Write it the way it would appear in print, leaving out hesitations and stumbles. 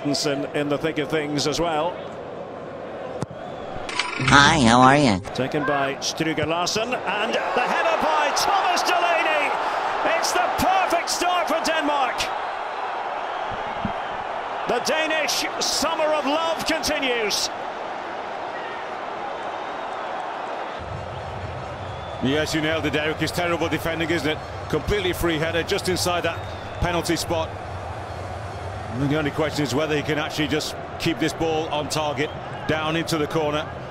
Christensen in the thick of things as well. Hi, how are you? Taken by Struger Larsen, and the header by Thomas Delaney. It's the perfect start for Denmark. The Danish summer of love continues. Yes, you nailed it, Derek. It's terrible defending, isn't it? Completely free header just inside that penalty spot. And the only question is whether he can actually just keep this ball on target down into the corner.